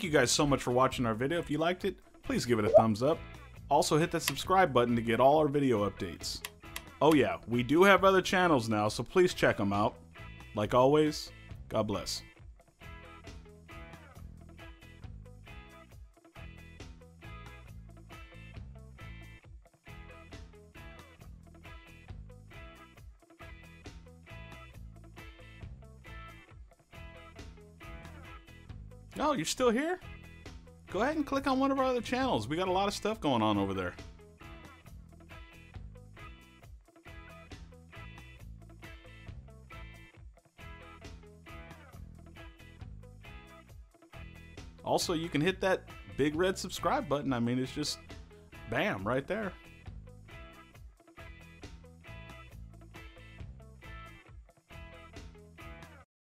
you guys so much for watching our video. If you liked it, please give it a thumbs up. Also hit that subscribe button to get all our video updates. Oh yeah, we do have other channels now, so please check them out. Like always, God bless. Oh, you're still here? Go ahead and click on one of our other channels. We got a lot of stuff going on over there. Also, you can hit that big red subscribe button. I mean, it's just bam right there.